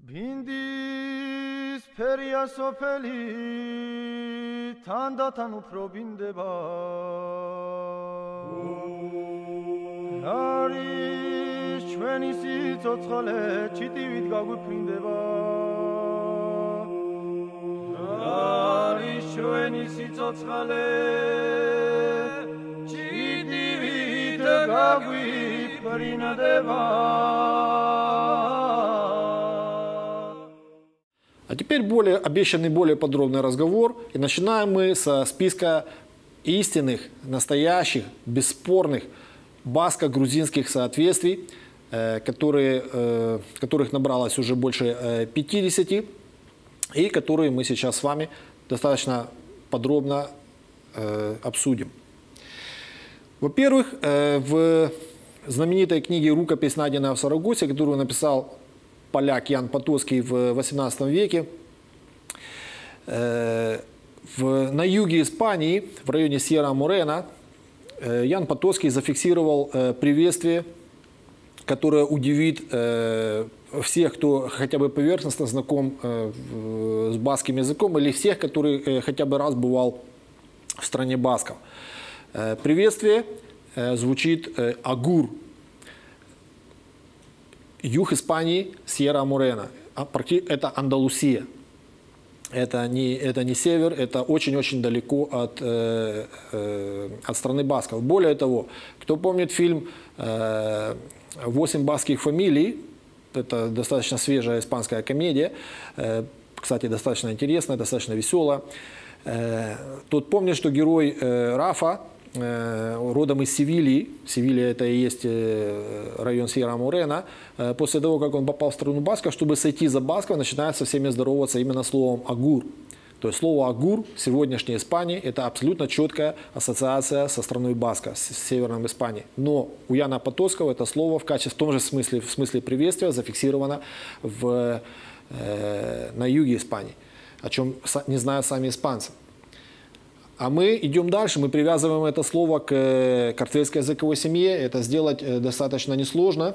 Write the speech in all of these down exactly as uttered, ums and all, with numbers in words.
Bindis peria sopeli tandatan uprobindeba Aris chveni sitsotskhale chitivit gaguprindeba Aris chveni sitsotskhale chitivit gaguprindeba. А теперь более, обещанный более подробный разговор. И начинаем мы со списка истинных, настоящих, бесспорных баско-грузинских соответствий, которые, которых набралось уже больше пятидесяти, и которые мы сейчас с вами достаточно подробно обсудим. Во-первых, в знаменитой книге «Рукопись, найденная в Сарагосе», которую написал поляк Ян Потоцкий в восемнадцатом веке, в, на юге Испании, в районе Сьерра-Морена, Ян Потоцкий зафиксировал приветствие, которое удивит всех, кто хотя бы поверхностно знаком с баскским языком, или всех, которые хотя бы раз бывал в стране басков. Приветствие звучит «Агур». Юг Испании, Сьерра-Морена. Это Андалусия. Это не, это не север, это очень-очень далеко от, э, э, от страны басков. Более того, кто помнит фильм э, «Восемь баскских фамилий», это достаточно свежая испанская комедия, э, кстати, достаточно интересная, достаточно веселая. Э, тот помнит, что герой э, Рафа, родом из Севильи, Севилья это и есть район Сьерра-Морена, после того, как он попал в страну басков, чтобы сойти за басков, начинает со всеми здороваться именно словом «агур». То есть слово «агур» в сегодняшней Испании – это абсолютно четкая ассоциация со страной баска, с северной Испанией. Но у Яна Потоцкого это слово в, качестве, в том же смысле, в смысле приветствия зафиксировано в, э, на юге Испании, о чем не знают сами испанцы. А мы идем дальше, мы привязываем это слово к картельской языковой семье. Это сделать достаточно несложно.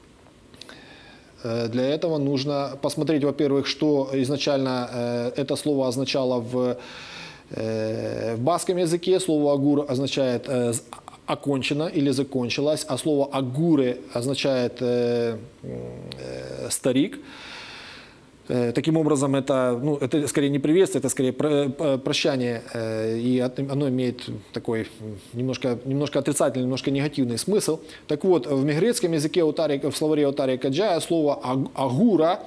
Для этого нужно посмотреть, во-первых, что изначально это слово означало в, в баскском языке. Слово «агур» означает «окончено» или «закончилось», а слово «агуре» означает «старик». Таким образом, это, ну, это скорее не приветствие, это скорее прощание, и оно имеет такой немножко, немножко отрицательный, немножко негативный смысл. Так вот, в мегрецком языке, в словаре Отария Каджая, слово «агура»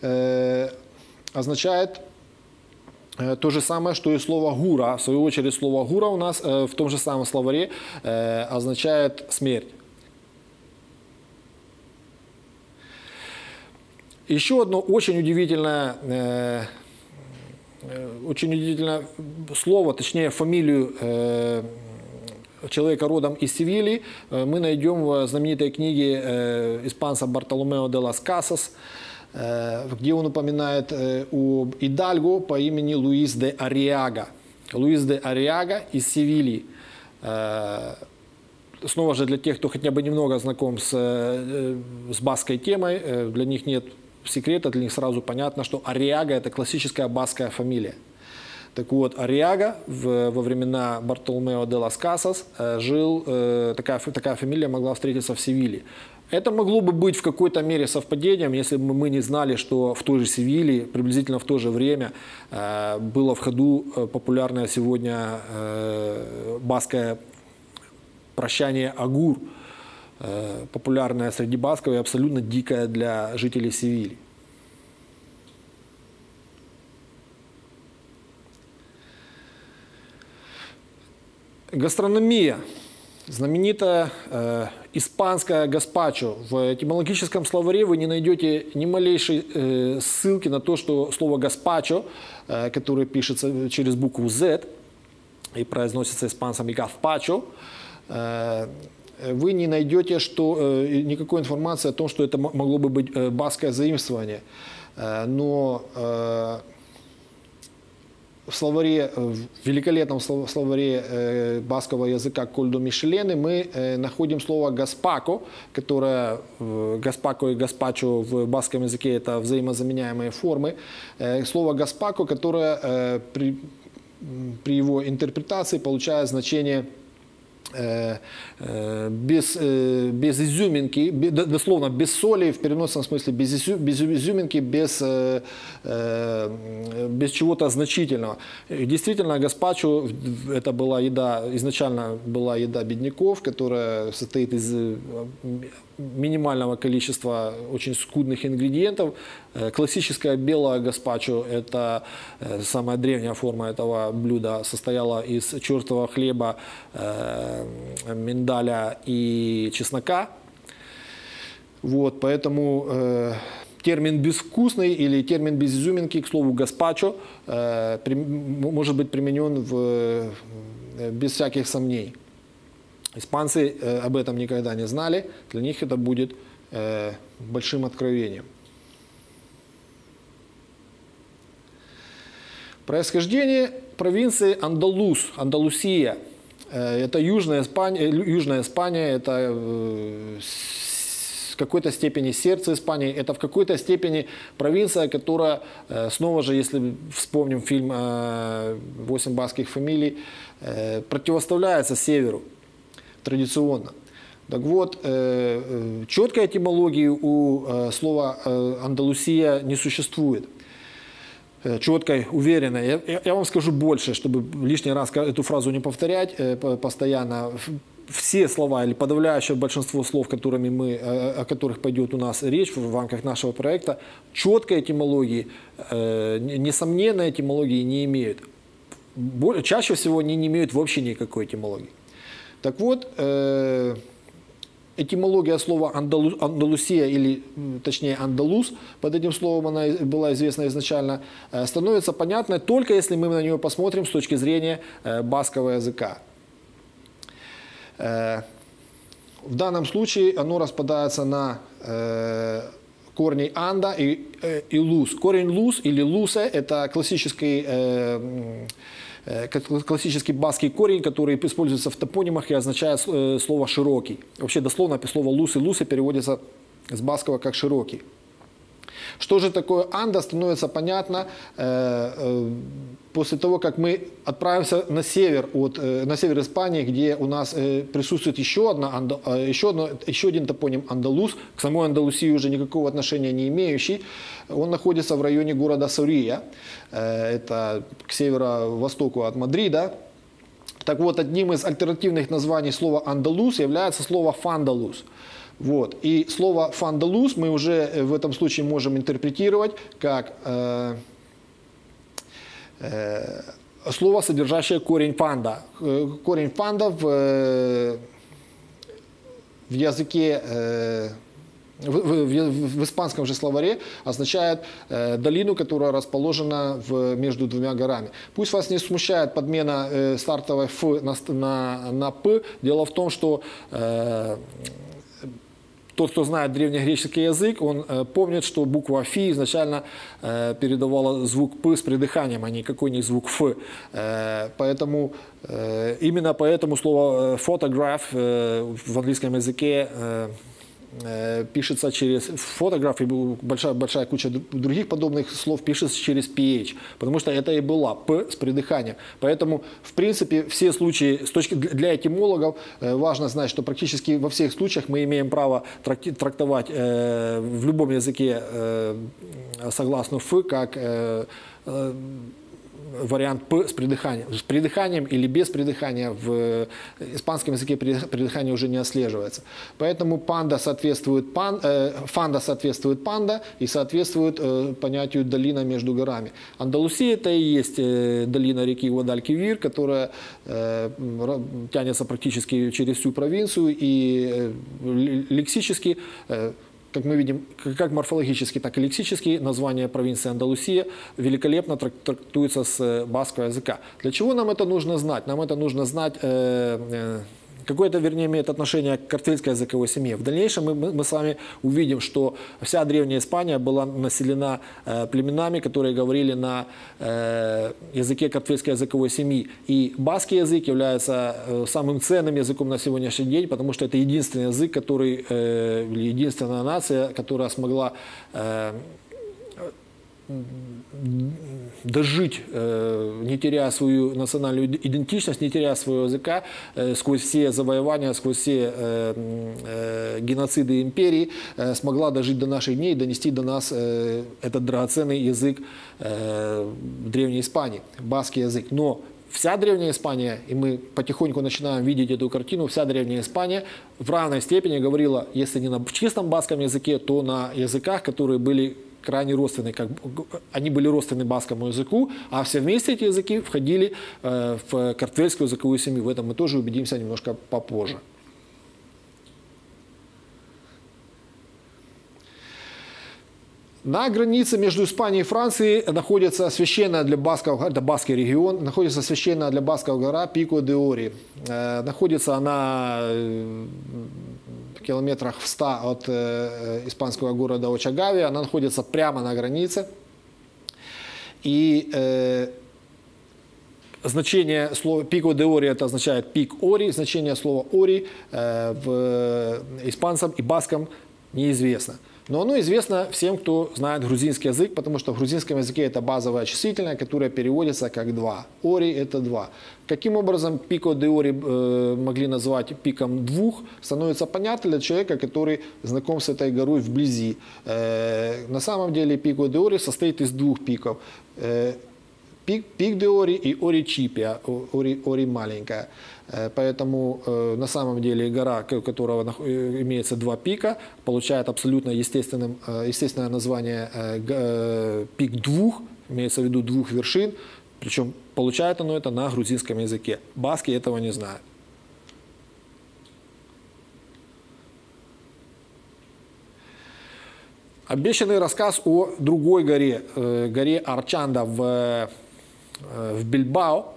означает то же самое, что и слово «гура». В свою очередь, слово «гура» у нас в том же самом словаре означает «смерть». Еще одно очень удивительное, э, очень удивительное слово, точнее фамилию э, человека родом из Севильи э, мы найдем в знаменитой книге э, испанца Бартоломео де лас Касас, э, где он упоминает э, об идальго по имени Луис де Ариага. Луис де Ариага из Севильи. Э, снова же для тех, кто хотя бы немного знаком с, э, с баскской темой, э, для них нет секрета, для них сразу понятно, что Ариага – это классическая баскская фамилия. Так вот, Ариага в, во времена Бартоломео де лас Касас жил, э, такая, такая фамилия могла встретиться в Севилье. Это могло бы быть в какой-то мере совпадением, если бы мы не знали, что в той же Севилье, приблизительно в то же время, э, было в ходу популярное сегодня э, баскское прощание «агур», популярная среди басков и абсолютно дикая для жителей Севильи. Гастрономия. Знаменитая э, испанская гаспачо. В этимологическом словаре вы не найдете ни малейшей э, ссылки на то, что слово гаспачо, э, которое пишется через букву Z и произносится испанцами гаспачо, э, вы не найдете что, э, никакой информации о том, что это могло бы быть э, баскское заимствование. Э, но э, в словаре, в великолепном словаре баскского языка Кольдо Мишелены мы находим слово «гаспако», которое «гаспако» и «гаспачо» в баскском языке это взаимозаменяемые формы. Слово «гаспако», которое при, при его интерпретации получает значение без, без изюминки, дословно без соли, в переносном смысле без, изю, без изюминки, без, без чего-то значительного. Действительно, гаспачо это была еда, изначально была еда бедняков, которая состоит из минимального количества очень скудных ингредиентов. Классическое белое гаспачо, это самая древняя форма этого блюда, состояла из чертового хлеба, миндаля и чеснока. Вот, поэтому э, термин «безвкусный» или термин «без изюминки» к слову «гаспачо» э, при, может быть применен в, без всяких сомнений. Испанцы э, об этом никогда не знали, для них это будет э, большим откровением. Происхождение провинции Андалус, Андалусия. Это Южная Испания, Южная Испания, это в какой-то степени сердце Испании, это в какой-то степени провинция, которая, снова же, если вспомним фильм «Восемь баскских фамилий», противоставляется северу традиционно. Так вот, четкой этимологии у слова «Андалусия» не существует. Четкой, уверенной. Я, я, я вам скажу больше, чтобы лишний раз эту фразу не повторять э, постоянно. Все слова или подавляющее большинство слов, которыми мы, о, о которых пойдет у нас речь в, в рамках нашего проекта, четкой этимологии, э, несомненной этимологии не имеют. Более, чаще всего они не имеют вообще никакой этимологии. Так вот, э, этимология слова Андалу, Андалусия, или точнее Андалус, под этим словом она была известна изначально, становится понятной только если мы на нее посмотрим с точки зрения баскского языка. В данном случае оно распадается на корни анда и, и лус. Корень лус или лусе – это классический классический баскский корень, который используется в топонимах и означает слово «широкий». Вообще дословно слово «лус» и «лусы» переводится с баскского как «широкий». Что же такое анда, становится понятно после того, как мы отправимся на север, от, на север Испании, где у нас присутствует еще, одна, еще, одно, еще один топоним Андалус, к самой Андалусии уже никакого отношения не имеющий. Он находится в районе города Сория, это к северо-востоку от Мадрида. Так вот, одним из альтернативных названий слова «андалус» является слово «фандалус». Вот. И слово «фандалус» мы уже в этом случае можем интерпретировать как э, э, слово, содержащее корень «фанда». Корень «фанда» в, в языке, э, в, в, в испанском же словаре означает э, долину, которая расположена в, между двумя горами. Пусть вас не смущает подмена э, стартовой «ф» на, на, на «п». Дело в том, что э, тот, кто знает древнегреческий язык, он э, помнит, что буква «фи» изначально э, передавала звук «п» с придыханием, а никакой не звук «ф». Э, поэтому, э, именно поэтому слово «photograph» э, в английском языке э, э, пишется через «photograph», и большая, большая куча других подобных слов пишется через «ph», потому что это и была «п» с придыханием. Поэтому, в принципе, все случаи, с точки, для этимологов, э, важно знать, что практически во всех случаях мы имеем право трактовать э, в любом языке э, согласную «ф» как э, э, вариант «п» с придыханием. С придыханием или без придыхания в испанском языке придыхание уже не отслеживается. Поэтому панда соответствует пан, э, фанда соответствует панда и соответствует э, понятию долина между горами. Андалусия — это и есть э, долина реки Гвадалькивир, которая э, тянется практически через всю провинцию и э, лексически э, как мы видим, как морфологически, так и лексически название провинции Андалусия великолепно трактуется с баскского языка. Для чего нам это нужно знать? Нам это нужно знать, э, э, какое-то, вернее, имеет отношение к картвельской языковой семье. В дальнейшем мы, мы, мы с вами увидим, что вся древняя Испания была населена э, племенами, которые говорили на э, языке картвельской языковой семьи. И баскский язык является э, самым ценным языком на сегодняшний день, потому что это единственный язык, который, э, единственная нация, которая смогла э, дожить, не теряя свою национальную идентичность, не теряя своего языка, сквозь все завоевания, сквозь все геноциды империи, смогла дожить до наших дней и донести до нас этот драгоценный язык Древней Испании, баскский язык. Но вся Древняя Испания, и мы потихоньку начинаем видеть эту картину, вся Древняя Испания в равной степени говорила, если не на чистом баскском языке, то на языках, которые были крайне родственны, как, они были родственны баскскому языку, а все вместе эти языки входили э, в картвельскую языковую семью. В этом мы тоже убедимся немножко попозже. На границе между Испанией и Францией находится священная для басков, это баскский регион, находится священная для басков гора Пико де Ори. Э, находится она в километрах в ста от э, испанского города Очагави. Она находится прямо на границе. И э, значение слова Пико де Ори это означает пик Ори. Значение слова Ори э, в испанском и баском неизвестно. Но оно известно всем, кто знает грузинский язык, потому что в грузинском языке это базовое числительное, которое переводится как два. Ори – это два. Каким образом Пико де Ори э, могли назвать пиком двух, становится понятно для человека, который знаком с этой горой вблизи. Э, на самом деле Пико де Ори состоит из двух пиков. Э, пик, пик де Ори и Ори Чипия, Ори, Ори маленькая. Поэтому э, на самом деле гора, у которой имеется два пика, получает абсолютно естественным, э, естественное название э, э, пик двух, имеется в виду двух вершин, причем получает оно это на грузинском языке. Баски этого не знают. Обещанный рассказ о другой горе, э, горе Арчанда в, э, в Бильбао.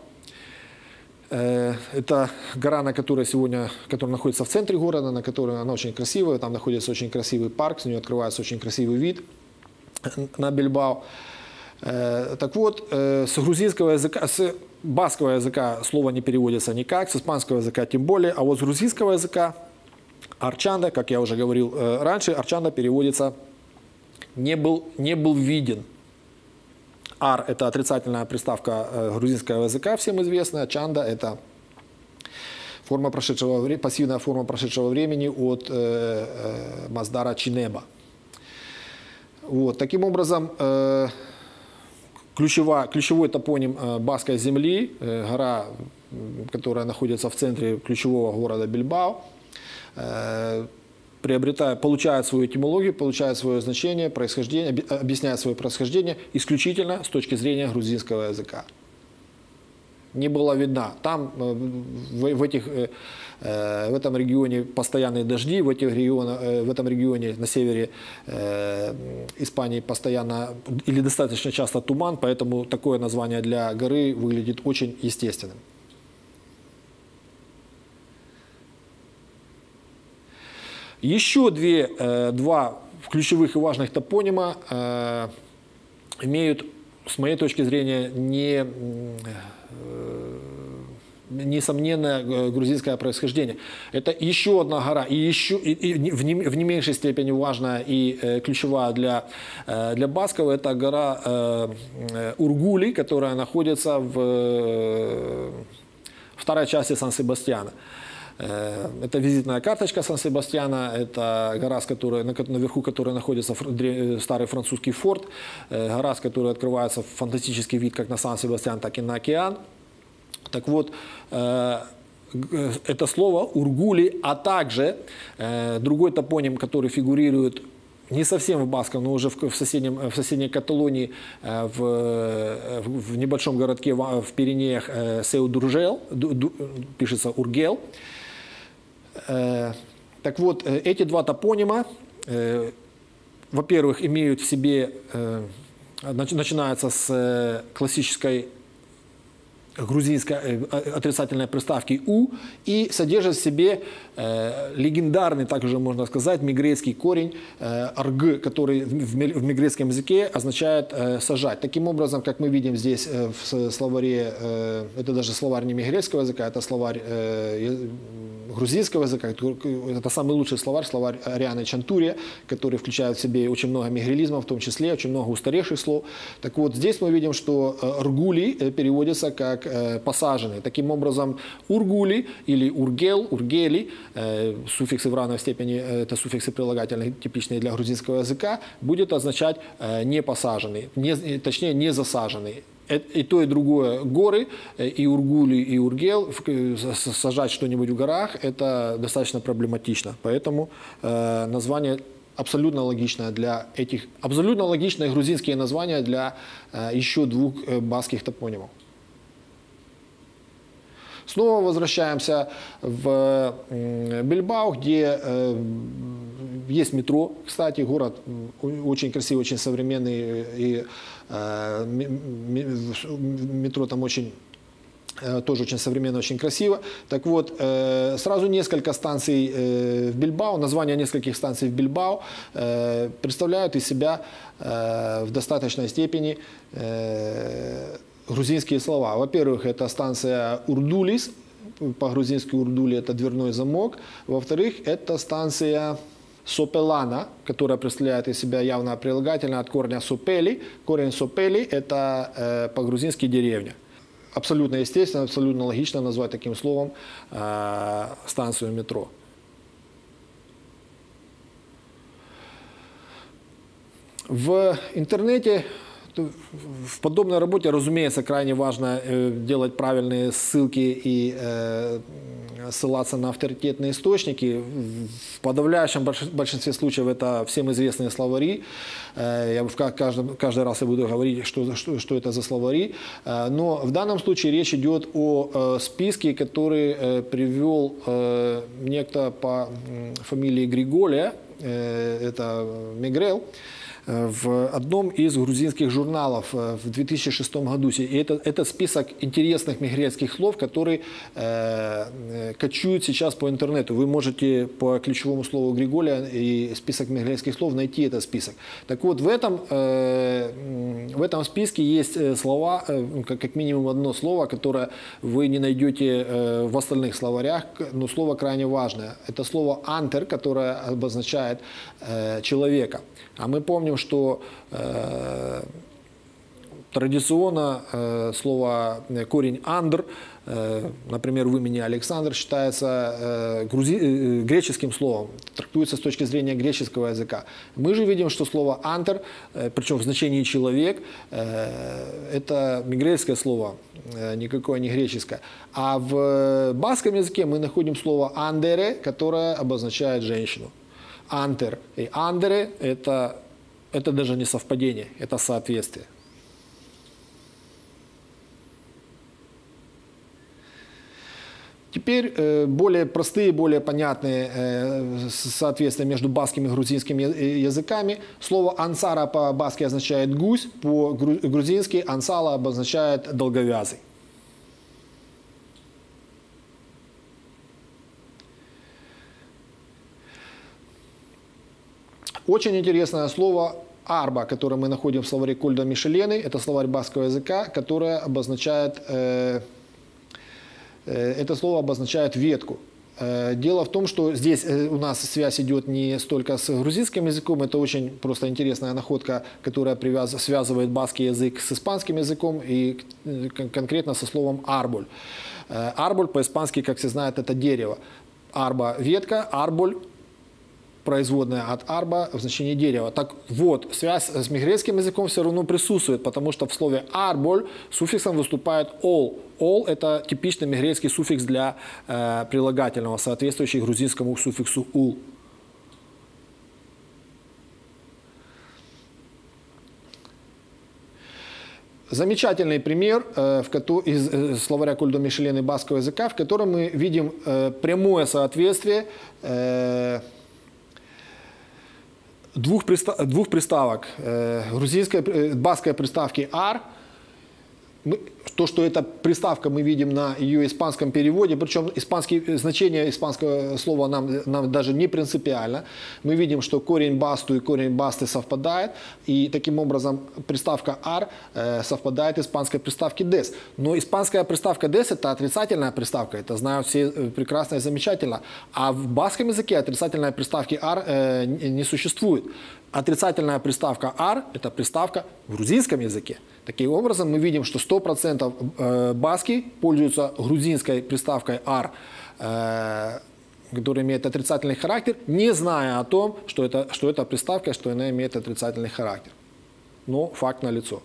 Это гора, на которой сегодня, которая находится в центре города, на которой она очень красивая, там находится очень красивый парк, с нее открывается очень красивый вид на Бильбао. Так вот, с грузинского языка, с баскского языка слово не переводится никак, с испанского языка тем более, а вот с грузинского языка Арчанда, как я уже говорил раньше, Арчанда переводится «не был, не был виден». Ар – это отрицательная приставка грузинского языка, всем известная. Чанда – это форма прошедшего, пассивная форма прошедшего времени от э, э, маздара чинеба. Вот. Таким образом, э, ключевой, ключевой топоним э, баскской земли, э, гора, которая находится в центре ключевого города Бильбао, э, приобретая, получает свою этимологию, получает свое значение, происхождение, объясняет свое происхождение исключительно с точки зрения грузинского языка. Не была видна. Там, в, в, этих, в этом регионе постоянные дожди, в, этих регионах, в этом регионе на севере Испании постоянно или достаточно часто туман, поэтому такое название для горы выглядит очень естественным. Еще две, два ключевых и важных топонима э, имеют, с моей точки зрения, не, э, несомненное грузинское происхождение. Это еще одна гора, и, еще, и, и в, не, в не меньшей степени важная и э, ключевая для, э, для басков, это гора э, Ургули, которая находится в э, второй части Сан-Себастьяна. Это визитная карточка Сан-Себастьяна, это гора, с которой, наверху которой находится старый французский форт, гора, с которой открывается фантастический вид как на Сан-Себастьян, так и на океан. Так вот, это слово Ургули, а также другой топоним, который фигурирует не совсем в баском, но уже в, соседнем, в соседней Каталонии, в, в небольшом городке в Пиренеях Сеу-Дуржел, пишется Ургел. Так вот, эти два топонима, во-первых, имеют в себе, начинаются с классической грузинской отрицательной приставки «у» и содержит в себе э, легендарный, также можно сказать, мигрейский корень э, «арг», который в, в мигрейском языке означает э, «сажать». Таким образом, как мы видим здесь э, в словаре, э, это даже словарь не мигрейского языка, это словарь э, грузинского языка, это самый лучший словарь, словарь Арианы Чантурия, который включает в себе очень много мигрелизмов, в том числе очень много устаревших слов. Так вот, здесь мы видим, что «ургули» переводится как посаженный. Таким образом, ургули или ургел, ургели, э, суффиксы в равной степени, это суффиксы прилагательные, типичные для грузинского языка, будет означать э, не посаженный, не, точнее не засаженный. И то, и другое горы, и ургули, и ургел, сажать что-нибудь в горах, это достаточно проблематично. Поэтому э, название абсолютно логичное для этих, абсолютно логичные грузинские названия для э, еще двух э, баскских топонимов. Снова возвращаемся в Бильбао, где э, есть метро. Кстати, город очень красивый, очень современный. И э, метро там очень, э, тоже очень современно, очень красиво. Так вот, э, сразу несколько станций э, в Бильбао, названия нескольких станций в Бильбао э, представляют из себя э, в достаточной степени э, грузинские слова. Во-первых, это станция Урдулис, по-грузински Урдули это дверной замок. Во-вторых, это станция Сопелана, которая представляет из себя явно прилагательное от корня Сопели. Корень Сопели это э, по-грузински деревня. Абсолютно естественно, абсолютно логично назвать таким словом э, станцию метро. В интернете в подобной работе, разумеется, крайне важно делать правильные ссылки и ссылаться на авторитетные источники. В подавляющем большинстве случаев это всем известные словари. Я каждый, каждый раз я буду говорить, что, что, что это за словари. Но в данном случае речь идет о списке, который привел некто по фамилии Григолия, это Мигрел, в одном из грузинских журналов в две тысячи шестом году. И это, это список интересных мигрельских слов, которые э, кочуют сейчас по интернету. Вы можете по ключевому слову Григолия и список мигрельских слов найти этот список. Так вот, в этом, э, в этом списке есть слова, э, как, как минимум одно слово, которое вы не найдете э, в остальных словарях, но слово крайне важное. Это слово «антер», которое обозначает э, человека. А мы помним, что э, традиционно э, слово корень «андр», э, например, в имени Александр, считается э, грузи, э, греческим словом, трактуется с точки зрения греческого языка. Мы же видим, что слово «антер», э, причем в значении «человек», э, это мигрельское слово, э, никакое не греческое. А в баскском языке мы находим слово «андере», которое обозначает женщину. Антер и андере это, это даже не совпадение, это соответствие. Теперь э, более простые, более понятные э, соответствия между баскским и грузинским языками. Слово «ансара» по-баски означает «гусь», по-грузински «ансала» обозначает «долговязый». Очень интересное слово «арба», которое мы находим в словаре Кольда Мишелены. Это словарь баскского языка, которое обозначает, э, э, это слово обозначает ветку. Э, дело в том, что здесь э, у нас связь идет не столько с грузинским языком, это очень просто интересная находка, которая привяз, связывает баскский язык с испанским языком и э, конкретно со словом «арболь». Э, «арболь» по-испански, как все знают, это дерево. «Арба» – ветка, «арболь» производная от арба в значении дерева. Так вот, связь с мигрельским языком все равно присутствует, потому что в слове арболь суффиксом выступает ол. Ол – это типичный мигрельский суффикс для э, прилагательного, соответствующий грузинскому суффиксу ул. Замечательный пример э, в, из э, словаря Кольда Мишелены баскского языка, в котором мы видим э, прямое соответствие э, Двух, пристав, двух приставок. Э, грузинской, э, баскской приставки «ар» мы, то, что эта приставка мы видим на ее испанском переводе, причем испанские, значение испанского слова нам, нам даже не принципиально. Мы видим, что корень басту и корень басты совпадает, и таким образом приставка ар э, совпадает с испанской приставки des. Но испанская приставка des это отрицательная приставка, это знают все прекрасно и замечательно. А в баском языке отрицательной приставки ар э, не существует. Отрицательная приставка ар – это приставка в грузинском языке. Таким образом, мы видим, что сто процентов баски пользуются грузинской приставкой ар, которая имеет отрицательный характер, не зная о том, что это, что это приставка, что она имеет отрицательный характер. Но факт налицо.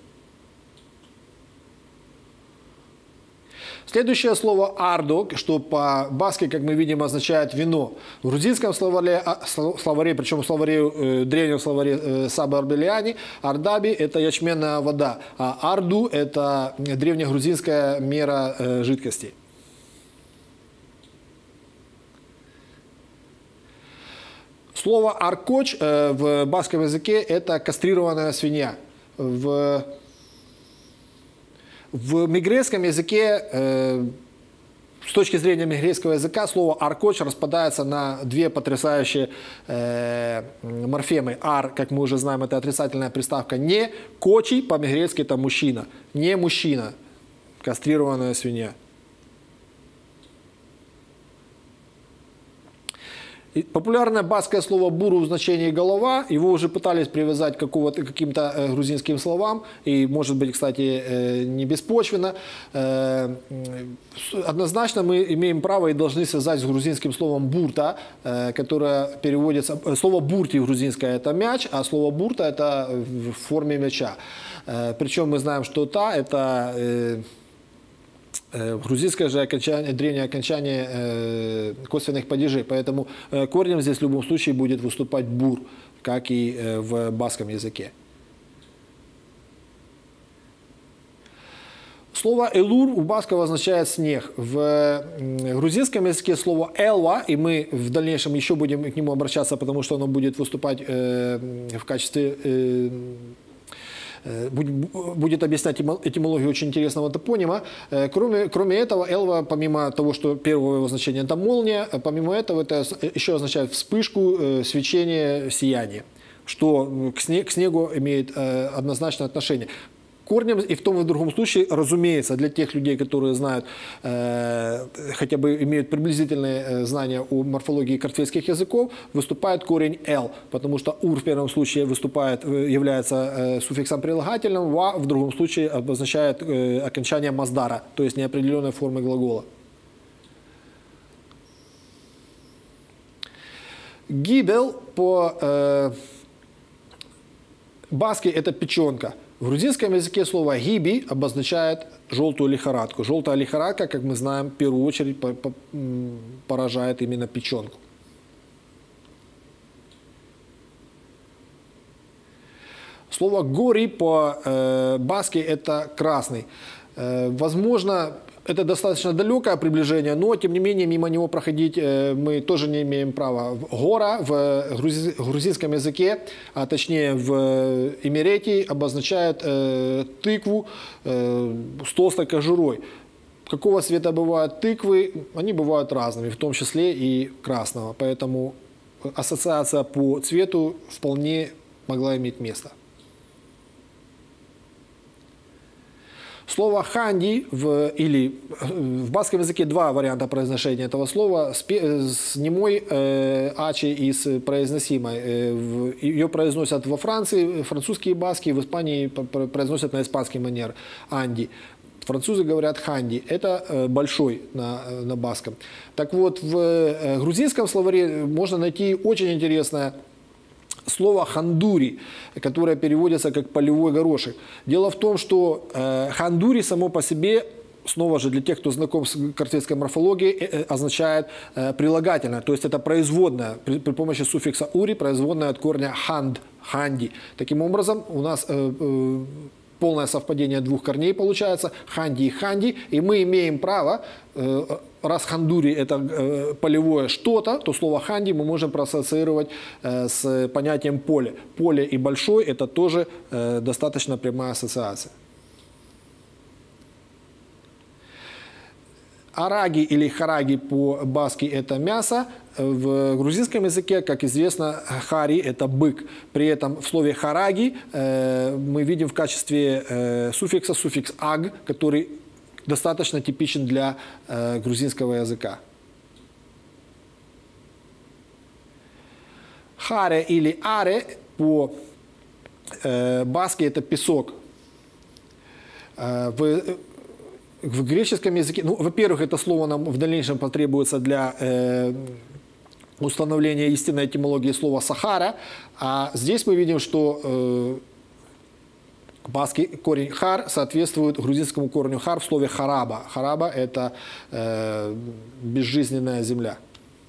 Следующее слово «ардо», что по-баски, как мы видим, означает «вино». В грузинском словаре, словаре причем в словаре, древнем словаре Саба Арбелиани, «ардаби» – это ячменная вода, а «арду» – это древнегрузинская мера жидкости. Слово «аркоч» в баском языке – это кастрированная свинья. В В мегрейском языке, э, с точки зрения мегрейского языка, слово «аркоч» распадается на две потрясающие э, морфемы. «Ар», как мы уже знаем, это отрицательная приставка «не», «кочи» по-мегрейски это мужчина, «не мужчина», кастрированная свинья. Популярное баское слово «буру» в значении «голова». Его уже пытались привязать к каким-то грузинским словам. И, может быть, кстати, не беспочвенно. Однозначно мы имеем право и должны связать с грузинским словом «бурта», которое переводится... Слово «бурти» грузинское – это мяч, а слово «бурта» – это в форме мяча. Причем мы знаем, что «та» – это... грузинское же окончание, древнее окончание э, косвенных падежей, поэтому э, корнем здесь в любом случае будет выступать бур, как и э, в баском языке. Слово «элур» у басков означает «снег». В грузинском языке слово «элва», и мы в дальнейшем еще будем к нему обращаться, потому что оно будет выступать э, в качестве... Э, будет объяснять этимологию очень интересного топонима. Кроме, кроме этого, элва, помимо того, что первое его значение это молния, помимо этого это еще означает вспышку, свечение, сияние, что к снегу, к снегу имеет однозначное отношение. Корнем и в том и в другом случае, разумеется, для тех людей, которые знают, э, хотя бы имеют приблизительные знания о морфологии картвельских языков, выступает корень «л», потому что «ур» в первом случае выступает, является э, суффиксом прилагательным, «ва» в другом случае обозначает э, окончание маздара, то есть неопределенной формы глагола. Гибел по э, баски – это печенка. В грузинском языке слово «гиби» обозначает желтую лихорадку. Желтая лихорадка, как мы знаем, в первую очередь поражает именно печенку. Слово «гори» по-баски это «красный». Возможно, это достаточно далекое приближение, но, тем не менее, мимо него проходить мы тоже не имеем права. Гора в грузинском языке, а точнее в Имеретии, обозначает тыкву с толстой кожурой. Какого цвета бывают тыквы? Они бывают разными, в том числе и красного. Поэтому ассоциация по цвету вполне могла иметь место. Слово «ханди» в, или в баском языке два варианта произношения этого слова с, с немой э, ачи и с произносимой. Э, ее произносят во Франции, французские баски, в Испании произносят на испанский манер «анди». Французы говорят «ханди». Это э, большой на, на баском. Так вот, в э, грузинском словаре можно найти очень интересное слово «хандури», которое переводится как «полевой горошек». Дело в том, что э, хандури само по себе, снова же для тех, кто знаком с картвельской морфологией, э, означает э, прилагательное, то есть это производное, при, при помощи суффикса «ури», производное от корня «ханд», «ханди». Таким образом, у нас э, э, полное совпадение двух корней получается, «ханди» и «ханди», и мы имеем право, э, раз «хандури» это э, полевое что-то, то слово «ханди» мы можем проассоциировать э, с понятием «поле». Поле и большой – это тоже э, достаточно прямая ассоциация. Араги или хараги по-баски – это мясо. В грузинском языке, как известно, хари – это бык. При этом в слове хараги э, мы видим в качестве э, суффикса суффикс аг, который достаточно типичен для э, грузинского языка. Харе или аре по-баски э, – это песок. Э, в, в греческом языке, ну, во-первых, это слово нам в дальнейшем потребуется для э, установления истинной этимологии слова «сахара», а здесь мы видим, что э, баски корень «хар» соответствует грузинскому корню «хар» в слове «хараба». «Хараба» – это э, безжизненная земля.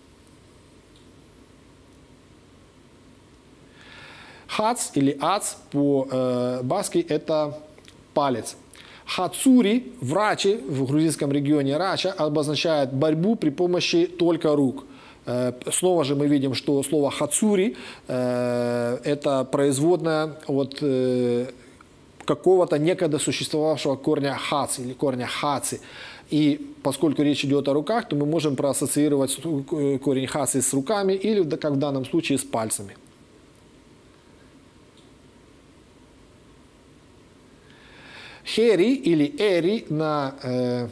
Хац или ац по-баски – это палец. Хацури в Раче, в грузинском регионе Рача, обозначает борьбу при помощи только рук. Снова же мы видим, что слово хацури э, это производное от э, какого-то некогда существовавшего корня хац или корня хаци. И поскольку речь идет о руках, то мы можем проассоциировать корень хаци с руками или, как в данном случае, с пальцами. Хери или эри на э,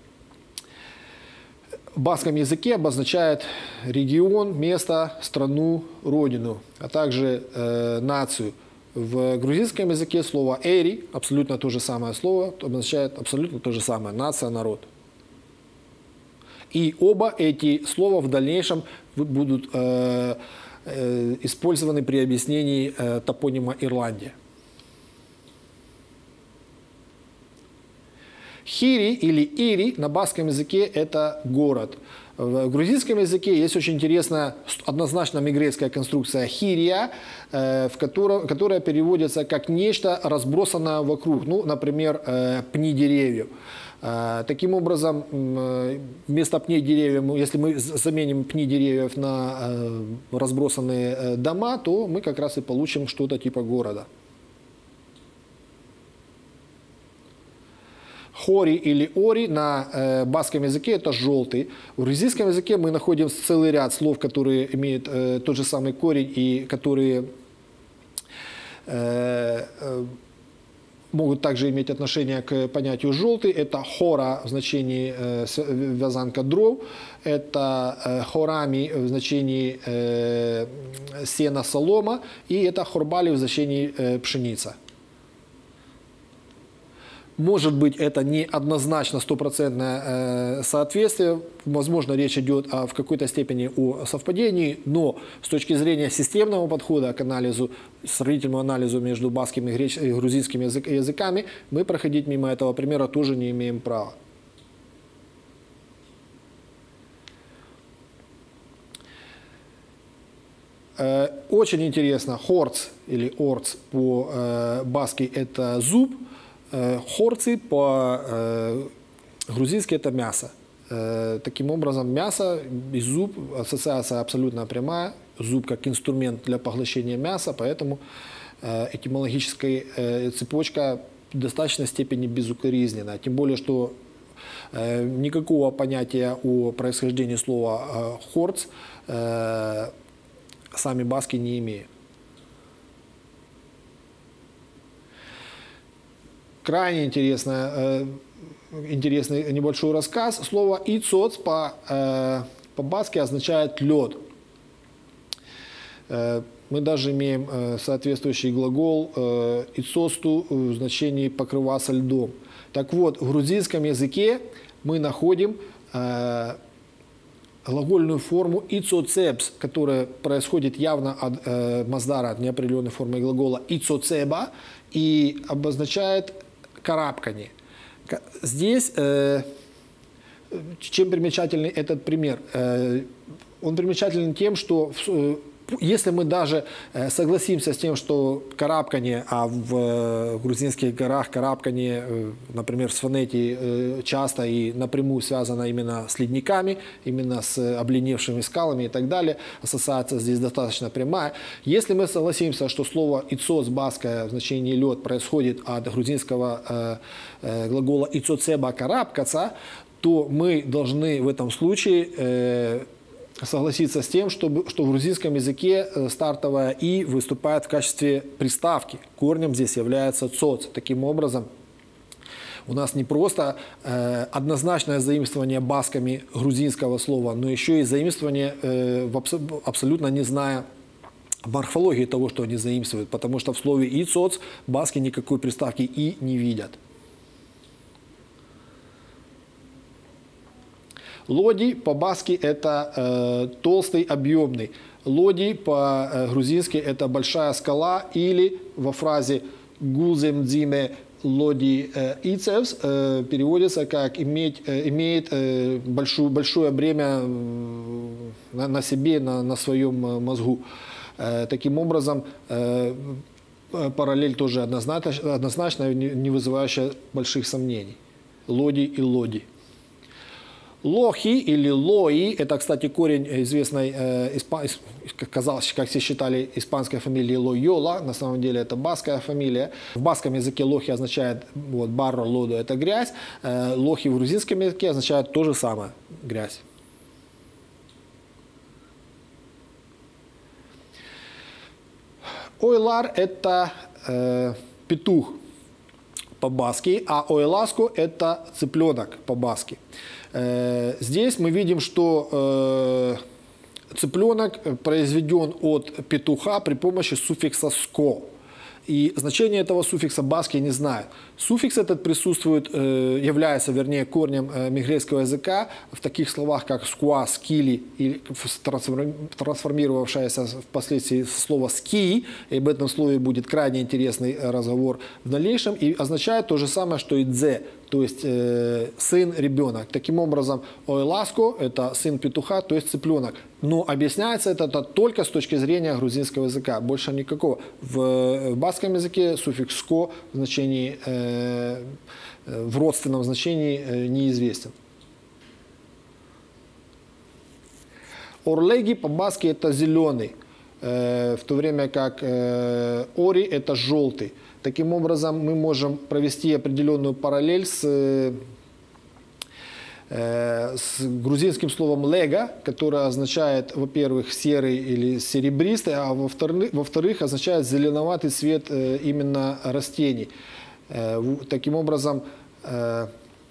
баскском языке обозначает регион, место, страну, родину, а также э, нацию. В грузинском языке слово эри, абсолютно то же самое слово, обозначает абсолютно то же самое – нация, народ. И оба эти слова в дальнейшем будут э, э, использованы при объяснении э, топонима Ирландия. Хири или Ири на баскском языке – это город. В грузинском языке есть очень интересная однозначно мигрейская конструкция хирия, в которой, которая переводится как нечто разбросанное вокруг, ну, например, пни деревьев. Таким образом, вместо пней деревьев, если мы заменим пни деревьев на разбросанные дома, то мы как раз и получим что-то типа города. Хори или ори на э, баскском языке – это желтый. В грузинском языке мы находим целый ряд слов, которые имеют э, тот же самый корень и которые э, э, могут также иметь отношение к понятию желтый. Это хора в значении э, вязанка дров, это э, хорами в значении э, сена солома, и это хорбали в значении э, пшеница. Может быть, это не однозначно стопроцентное соответствие, возможно, речь идет о, в какой-то степени о совпадении, но с точки зрения системного подхода к анализу, сравнительному анализу между баскским и, греч... и грузинским язык... языками, мы проходить мимо этого примера тоже не имеем права. Очень интересно, хорц или орц по-баски – это зуб. Хорцы по-грузински это мясо. Таким образом, мясо и зуб, ассоциация абсолютно прямая. Зуб как инструмент для поглощения мяса, поэтому этимологическая цепочка в достаточной степени безукоризненна. Тем более, что никакого понятия о происхождении слова хорц сами баски не имеют. Крайне интересно, э, интересный небольшой рассказ. Слово «ицоц» по, э, по-баски означает «лед». Э, мы даже имеем э, соответствующий глагол э, «ицосту» в значении «покрываться льдом». Так вот, в грузинском языке мы находим э, глагольную форму «ицоцепс», которая происходит явно от э, маздара, от неопределенной формы глагола «ицоцеба» и обозначает карабканье. Здесь, э, чем примечательный этот пример? Э, он примечателен тем, что э, если мы даже э, согласимся с тем, что карабканье, а в э, грузинских горах карабканье, э, например, с фонетией э, часто и напрямую связано именно с ледниками, именно с обледеневшими скалами и так далее, ассоциация здесь достаточно прямая. Если мы согласимся, что слово «ицоц» баское в значении «лед» происходит от грузинского э, э, глагола «ицоцеба» – «карабкаться», то мы должны в этом случае э, согласиться с тем, чтобы, что в грузинском языке стартовая «и» выступает в качестве приставки. Корнем здесь является «цоц». Таким образом, у нас не просто э, однозначное заимствование басками грузинского слова, но еще и заимствование, э, в абс абсолютно не зная морфологии того, что они заимствуют, потому что в слове «и» «цоц» баски никакой приставки «и» не видят. Лоди по-баски это э, толстый, объемный. Лоди по-грузински это большая скала, или во фразе «гулзем дзиме лоди ицевс» э, переводится как «иметь, э, имеет э, большую, большое бремя на, на себе, на, на своем мозгу». Э, таким образом, э, параллель тоже однозначная, однозначная, не вызывающая больших сомнений. Лоди и лоди. Лохи или лои, это, кстати, корень известной, э, испа, как казалось, как все считали, испанской фамилии Лойола. На самом деле это баскская фамилия. В баскском языке лохи означает вот, барро, лодо, это грязь. Э, лохи в грузинском языке означают то же самое, грязь. Ойлар это э, петух по-баски, а ойласку это цыпленок по-баски. Здесь мы видим, что э, цыпленок произведен от петуха при помощи суффикса «ско». И значение этого суффикса баски не знают. Суффикс этот присутствует, э, является, вернее, корнем э, мигрейского языка в таких словах, как «скуа», «скили», или трансформировавшееся впоследствии слово «ски», и об этом слове будет крайне интересный разговор в дальнейшем, и означает то же самое, что и «дзе», то есть э, сын, ребенок. Таким образом, ойласко – это сын петуха, то есть цыпленок. Но объясняется это, это только с точки зрения грузинского языка, больше никакого. В, в баскском языке суффикс «ско» в значении, э, в родственном значении э, неизвестен. Орлеги по-баски это зеленый, э, в то время как э, ори это желтый. Таким образом, мы можем провести определенную параллель с, э, с грузинским словом «лега», которое означает, во-первых, серый или серебристый, а во-вторых, во-вторых, означает зеленоватый цвет э, именно растений. Э, таким образом, э,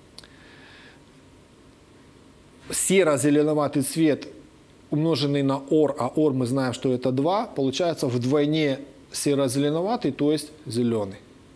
серо-зеленоватый цвет, умноженный на ор, а ор мы знаем, что это два, получается вдвойне серо-зеленоватый, то есть зеленый.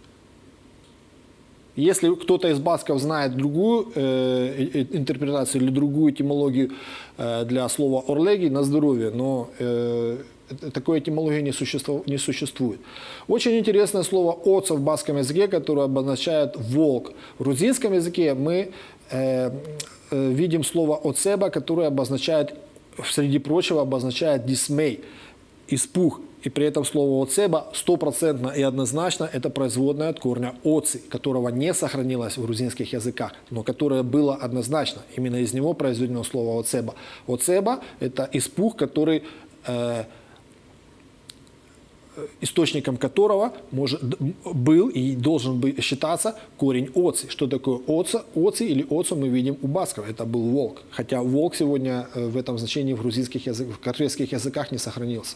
Если кто-то из басков знает другую э, интерпретацию или другую этимологию э, для слова «орлеги», на здоровье, но э, такой этимологии не, существу, не существует. Очень интересное слово «оца» в баскском языке, которое обозначает «волк». В грузинском языке мы э, э, видим слово «оцеба», которое обозначает, среди прочего, обозначает «дисмей», «испуг». И при этом слово «оцеба» стопроцентно и однозначно это производное от корня «оци», которого не сохранилось в грузинских языках, но которое было однозначно. Именно из него произведено слово «оцеба». «Оцеба» – это испуг, который, э, источником которого может, был и должен быть, считаться корень «оци». Что такое «оца»? «Оци» или «оцу» мы видим у басков. Это был волк. Хотя волк сегодня в этом значении в грузинских языках, в карельских языках не сохранился.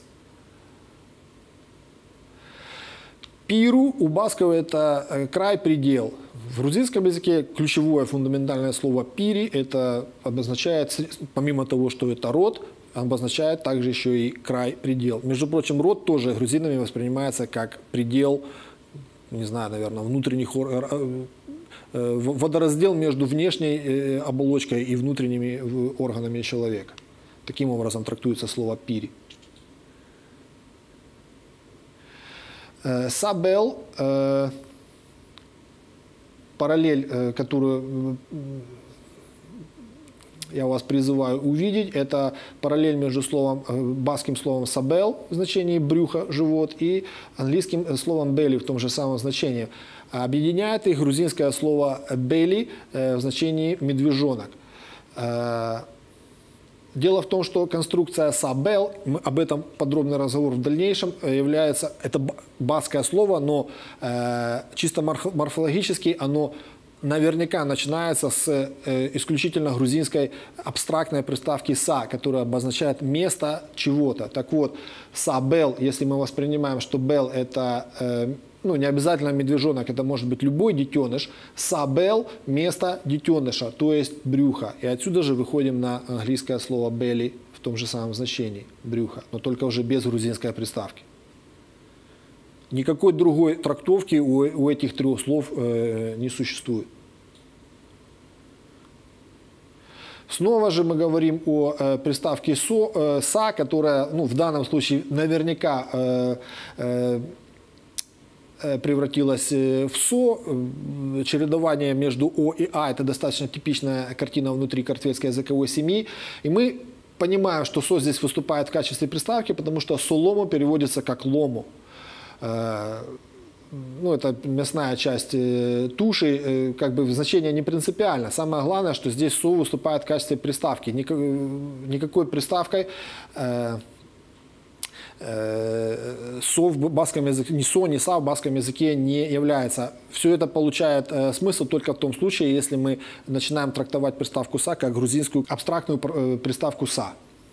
Пиру у басков это край, предел. В грузинском языке ключевое фундаментальное слово пири это обозначает, помимо того, что это род, обозначает также еще и край, предел. Между прочим, род тоже грузинами воспринимается как предел, не знаю, наверное, внутренних водораздел между внешней оболочкой и внутренними органами человека. Таким образом трактуется слово пири. Сабел, э, параллель, э, которую я вас призываю увидеть, это параллель между словом, э, баскским словом «сабел» в значении брюха, живот, и английским словом «белли» в том же самом значении. Объединяет их грузинское слово «белли» э, в значении «медвежонок». Э, Дело в том, что конструкция «сабел», об этом подробный разговор в дальнейшем, является, это баскское слово, но э, чисто морфологически оно наверняка начинается с э, исключительно грузинской абстрактной приставки «са», которая обозначает место чего-то. Так вот, «са-бел», если мы воспринимаем, что «бел» – это э, ну, не обязательно медвежонок, это может быть любой детеныш, «са-бел» – место детеныша, то есть брюха. И отсюда же выходим на английское слово «belly» в том же самом значении – брюха, но только уже без грузинской приставки. Никакой другой трактовки у, у этих трех слов э, не существует. Снова же мы говорим о э, приставке со, э, «са», которая ну, в данном случае наверняка э, э, превратилась в «со». Чередование между «о» и «а» – это достаточно типичная картина внутри картвельской языковой семьи. И мы понимаем, что «со» здесь выступает в качестве приставки, потому что «солому» переводится как «лому». Ну, это мясная часть э, туши, э, как бы значение не принципиально. Самое главное, что здесь «со» выступает в качестве приставки. Ник никакой приставкой э, э, «со» в баском языке, ни «со», ни «са» в баском языке не является. Все это получает э, смысл только в том случае, если мы начинаем трактовать приставку «са» как грузинскую абстрактную э, приставку «са».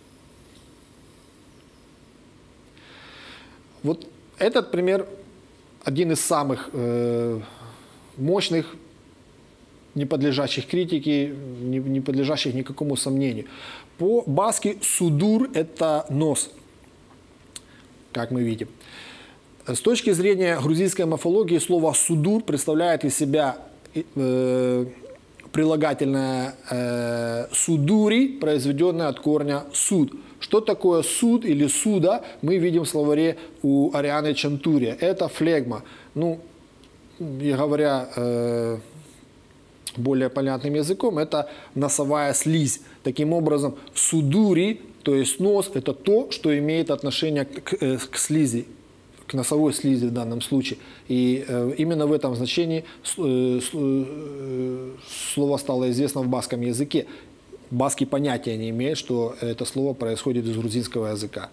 Вот этот пример один из самых э, мощных, не подлежащих критике, не, не подлежащих никакому сомнению. По-баски «судур» – это нос, как мы видим. С точки зрения грузинской морфологии слово «судур» представляет из себя э, прилагательное э, «судури», произведенное от корня «суд». Что такое суд или суда, мы видим в словаре у Арианы Чантурия. Это флегма. Ну, и говоря э, более понятным языком, это носовая слизь. Таким образом, судури, то есть нос, это то, что имеет отношение к, э, к слизи, к носовой слизи в данном случае. И э, именно в этом значении э, э, слово стало известно в баском языке. Баски понятия не имеют, что это слово происходит из грузинского языка.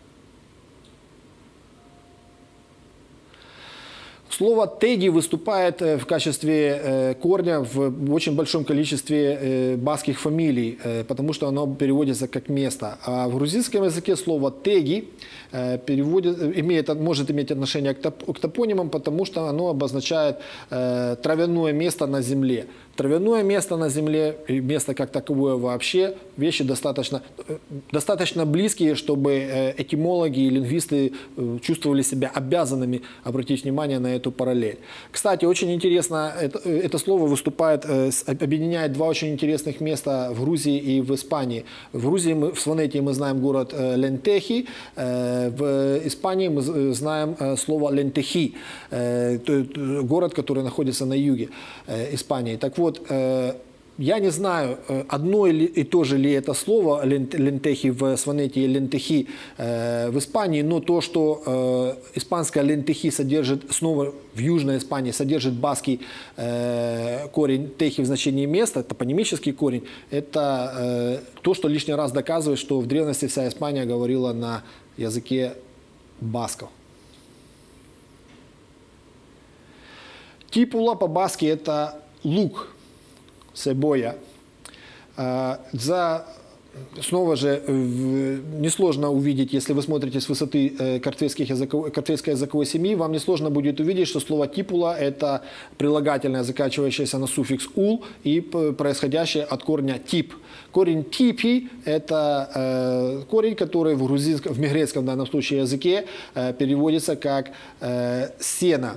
Слово «теги» выступает в качестве корня в очень большом количестве баских фамилий, потому что оно переводится как «место». А в грузинском языке слово «теги» переводит, имеет, может иметь отношение к топонимам, потому что оно обозначает травяное место на земле. Травяное место на земле, место как таковое вообще, вещи достаточно, достаточно близкие, чтобы этимологи и лингвисты чувствовали себя обязанными обратить внимание на эту параллель. Кстати, очень интересно, это, это слово выступает, объединяет два очень интересных места в Грузии и в Испании. В Грузии, мы, в Сванетии мы знаем город Лентехи, в Испании мы знаем слово Лентехи, город, который находится на юге Испании. Так вот, я не знаю, одно и то же ли это слово лентехи в Сванете и лентехи в Испании, но то, что испанское лентехи содержит, снова в Южной Испании, содержит баский корень техи в значении места, топонимический корень, это то, что лишний раз доказывает, что в древности вся Испания говорила на языке басков. Типула по-баски это лук, себоя. За, снова же несложно увидеть, если вы смотрите с высоты картвельской языковой, картвельской языковой семьи, вам несложно будет увидеть, что слово типула это прилагательное, заканчивающееся на суффикс ул и происходящее от корня тип. Корень типи это корень, который в грузинском, в мегрецком в данном случае языке переводится как сено.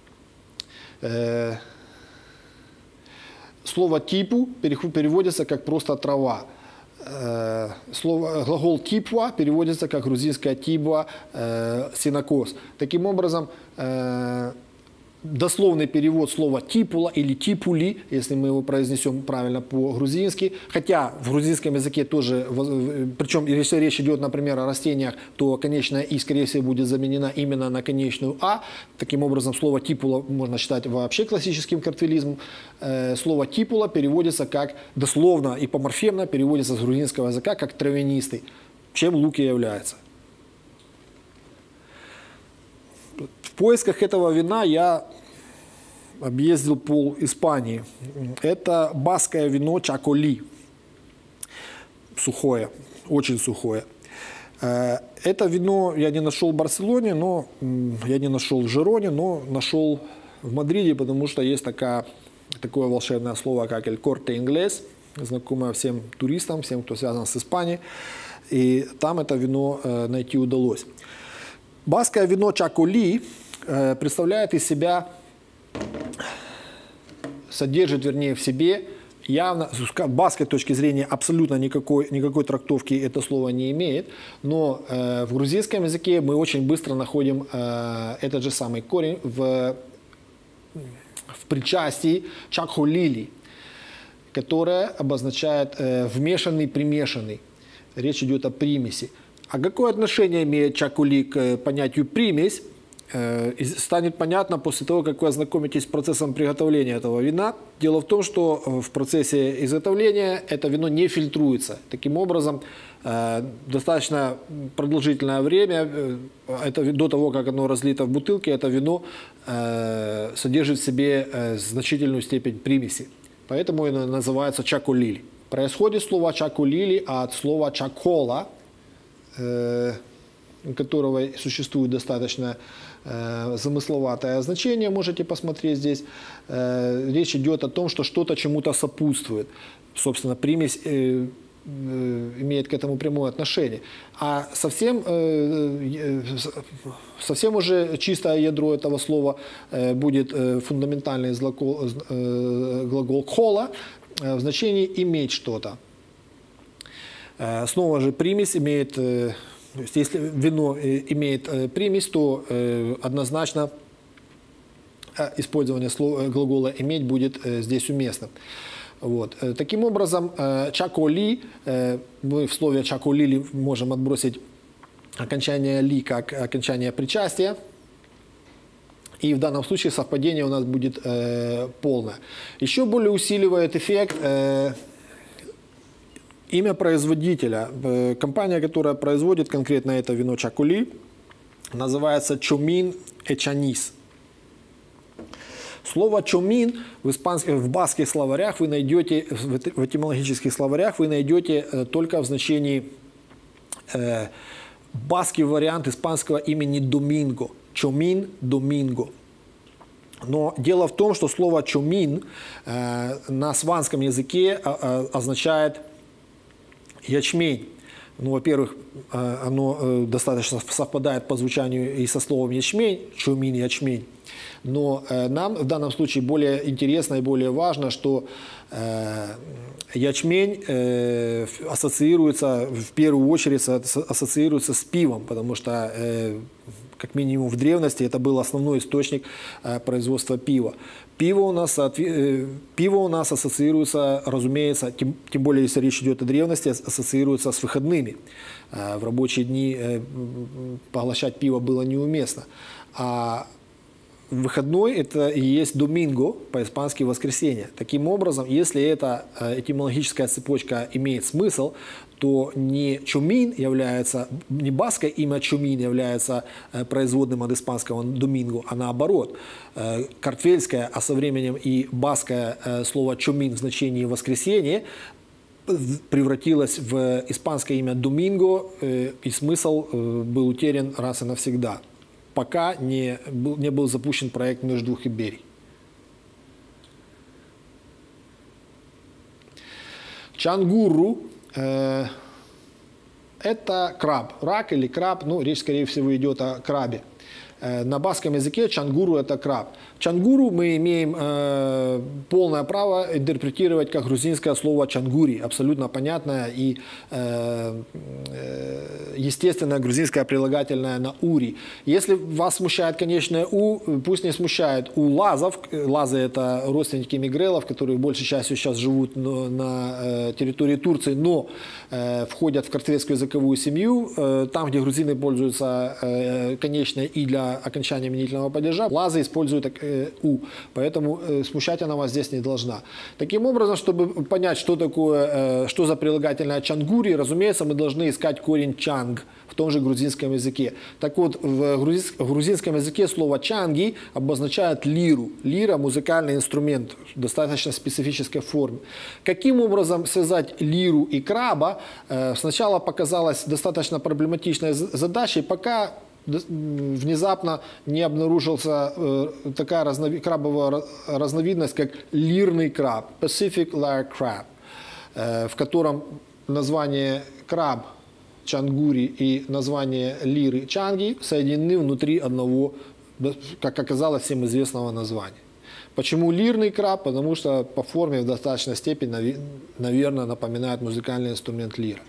Слово «типу» переводится как просто «трава». Слово, глагол «типва» переводится как грузинская «тибва», «сенокос». Таким образом, дословный перевод слова «типула» или «типули», если мы его произнесем правильно по-грузински, хотя в грузинском языке тоже, причем если речь идет, например, о растениях, то конечная «и», скорее всего, будет заменена именно на конечную «а». Таким образом, слово «типула» можно считать вообще классическим картвелизмом. Слово «типула» переводится как, дословно и поморфемно переводится с грузинского языка как «травянистый», чем лук и является. В поисках этого вина я объездил пол Испании. Это баское вино Чаколи. Сухое, очень сухое. Это вино я не нашел в Барселоне, но я не нашел в Жироне, но нашел в Мадриде, потому что есть такая, такое волшебное слово, как «El Corte Inglés», знакомое всем туристам, всем, кто связан с Испанией. И там это вино найти удалось. Баское вино Чаколи представляет из себя, содержит, вернее, в себе явно, с баской точки зрения, абсолютно никакой, никакой трактовки это слово не имеет, но э, в грузинском языке мы очень быстро находим э, этот же самый корень в, в причастии чакхолили, которое обозначает э, вмешанный, примешанный. Речь идет о примеси. А какое отношение имеет чакули к понятию примесь, э, станет понятно после того, как вы ознакомитесь с процессом приготовления этого вина. Дело в том, что в процессе изготовления это вино не фильтруется. Таким образом, э, достаточно продолжительное время, э, это, до того, как оно разлито в бутылке, это вино э, содержит в себе э, значительную степень примеси. Поэтому оно называется чаколили. Происходит слово чаколили от слова чакола, у которого существует достаточно э, замысловатое значение, можете посмотреть здесь. Э, речь идет о том, что что-то чему-то сопутствует. Собственно, примесь э, э, имеет к этому прямое отношение. А совсем, э, э, совсем уже чистое ядро этого слова э, будет э, фундаментальный глагол, э, глагол «кола» э, в значении «иметь что-то». Снова же примесь имеет, то есть если вино имеет примесь, то однозначно использование слова, глагола «иметь» будет здесь уместно. Вот. Таким образом, чаколи, мы в слове чаколили можем отбросить окончание «ли» как окончание причастия. И в данном случае совпадение у нас будет полное. Еще более усиливает эффект имя производителя. Компания, которая производит конкретно это вино чаколи, называется Чомин Эчанис. Слово чомин в, испанских, в баских словарях вы найдете, в этимологических словарях вы найдете только в значении э, баский вариант испанского имени Доминго. Чомин Доминго. Но дело в том, что слово чомин э, на сванском языке э, означает ячмень. Ну, во-первых, оно достаточно совпадает по звучанию и со словом ячмень, чумин, ячмень. Но нам в данном случае более интересно и более важно, что ячмень ассоциируется, в первую очередь ассоциируется с пивом, потому что, как минимум в древности, это был основной источник производства пива. Пиво у нас, пиво у нас ассоциируется, разумеется, тем, тем более, если речь идет о древности, ассоциируется с выходными. В рабочие дни поглощать пиво было неуместно. А выходной – это и есть доминго, по-испански воскресенье. Таким образом, если эта этимологическая цепочка имеет смысл, то не чумин является, не баское имя чумин является производным от испанского доминго, а наоборот. Картвельское, а со временем и баское слово чумин в значении воскресенье превратилось в испанское имя доминго, и смысл был утерян раз и навсегда, пока не был, не был запущен проект между двух империй. Чангуру э, – это краб, рак или краб, ну, речь, скорее всего, идет о крабе. Э, на баском языке чангуру – это краб. Чангуру мы имеем э, полное право интерпретировать как грузинское слово чангури, абсолютно понятное и э, э, естественное грузинское прилагательное на ури. Если вас смущает конечное у, пусть не смущает у лазов. Лазы – это родственники мигрелов, которые большей частью сейчас живут на, на э, территории Турции, но э, входят в картвельскую языковую семью. Э, там, где грузины пользуются э, конечной и для окончания именительного падежа лазы используют э, «у», поэтому э, смущать она вас здесь не должна. Таким образом, чтобы понять, что такое, э, что за прилагательное «чангури», разумеется, мы должны искать корень «чанг» в том же грузинском языке. Так вот, в, грузин, в грузинском языке слово «чанги» обозначает лиру. Лира – музыкальный инструмент в достаточно специфической форме. Каким образом связать лиру и краба, э, сначала показалась достаточно проблематичной задачей, пока внезапно не обнаружился э, такая разнови, крабовая разновидность, как лирный краб, Pacific Lyre Crab, э, в котором название краб чангури и название лиры чанги соединены внутри одного, как оказалось, всем известного названия. Почему лирный краб? Потому что по форме в достаточной степени, наверное, напоминает музыкальный инструмент лира.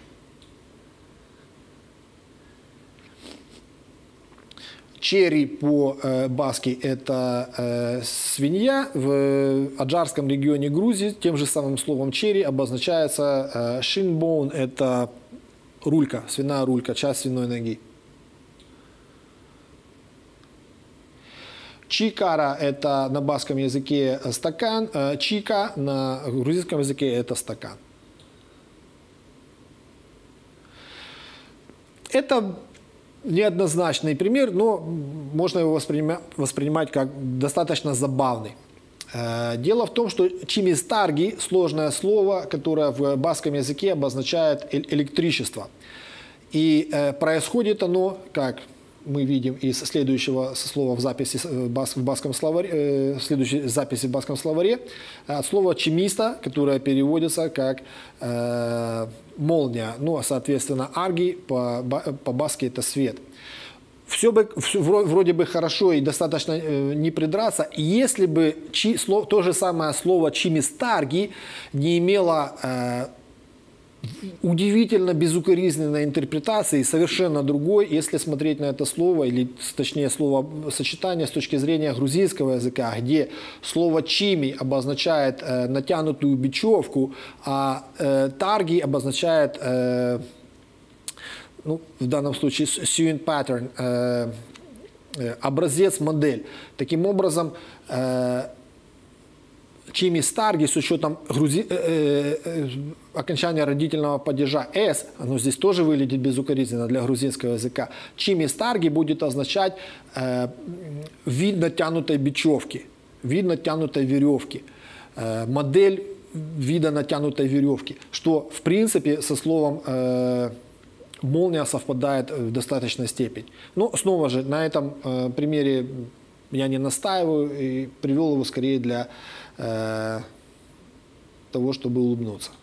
Черри по-баски – это э, свинья. В аджарском регионе Грузии тем же самым словом черри обозначается э, shin-bone – это рулька, свиная рулька, часть свиной ноги. Чикара – это на баском языке стакан, э, чика на грузинском языке – это стакан. Это неоднозначный пример, но можно его воспринимать, воспринимать как достаточно забавный. Дело в том, что чимистарги – сложное слово, которое в баском языке обозначает электричество. И происходит оно, как мы видим из следующего слова в записи в баском словаре, следующей записи в баском словаре, от слова чимиста, которое переводится как э, молния, ну, а соответственно арги по-баски это свет. Все бы все, вроде бы хорошо и достаточно э, не придраться, если бы чи, слово, то же самое слово чимистарги не имело э, удивительно безукоризненной интерпретации, совершенно другой, если смотреть на это слово, или точнее словосочетание с точки зрения грузинского языка, где слово чими обозначает э, натянутую бечевку, а э, тарги обозначает, э, ну, в данном случае sewing pattern, э, э, образец, модель. Таким образом, э, чимистарги с учетом грузи... э, э, окончания родительного падежа «с», оно здесь тоже выглядит безукоризненно для грузинского языка, чимистарги будет означать э, вид натянутой бечевки, вид натянутой веревки, э, модель вида натянутой веревки, что в принципе со словом э, молния совпадает в достаточной степени. Но снова же на этом э, примере я не настаиваю и привел его скорее для э, того, чтобы улыбнуться.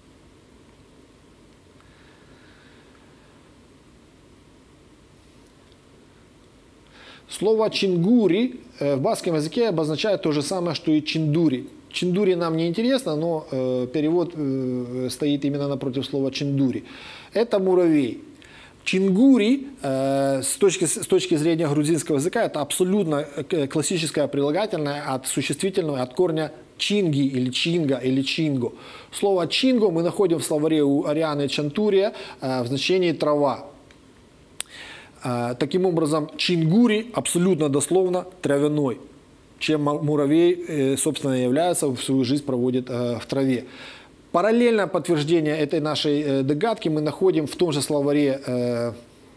Слово «чингури» в баском языке обозначает то же самое, что и «чиндури». «Чиндури» нам не интересно, но э, перевод э, стоит именно напротив слова «чиндури». Это муравей. Чингури э, с, точки, с точки зрения грузинского языка это абсолютно классическое прилагательное от существительного, от корня чинги или чинга или чинго. Слово чинго мы находим в словаре у Арианы Чантурия э, в значении трава. Э, таким образом, чингури абсолютно дословно травяной, чем муравей, э, собственно, является, в свою жизнь проводит э, в траве. Параллельное подтверждение этой нашей э, догадки мы находим в том же словаре э,